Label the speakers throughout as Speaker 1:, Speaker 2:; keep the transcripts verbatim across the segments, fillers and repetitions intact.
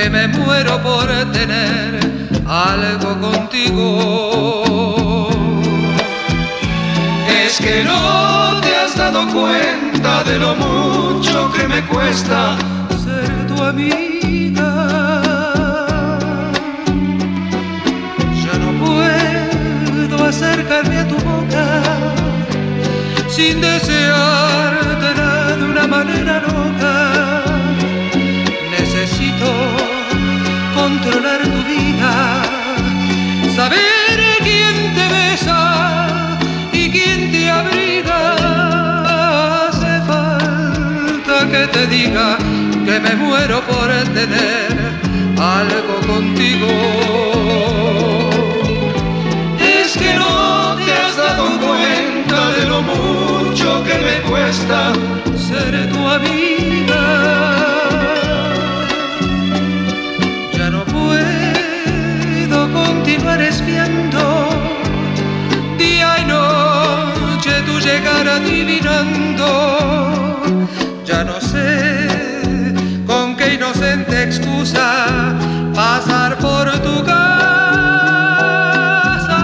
Speaker 1: que me muero por tener algo contigo. Es que no te has dado cuenta de lo mucho que me cuesta ser tu amiga. Ya no puedo acercarme a tu boca sin deseártela de una manera loca. Necesito controlar tu vida, saber quién te besa y quién te abriga. Hace falta que te diga que me muero por tener algo contigo. Es que no te has dado cuenta de lo mucho que me cuesta ser tu amiga. Ya no puedo continuar espiando día y noche tu llegar adivinando. Ya no sé con qué inocente excusa pasar por tu casa.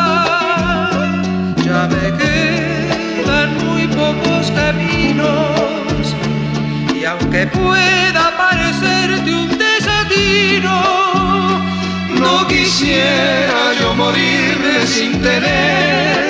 Speaker 1: Ya me quedan muy pocos caminos y aunque pueda parecerte un desatino, no quisiera yo morirme sin tener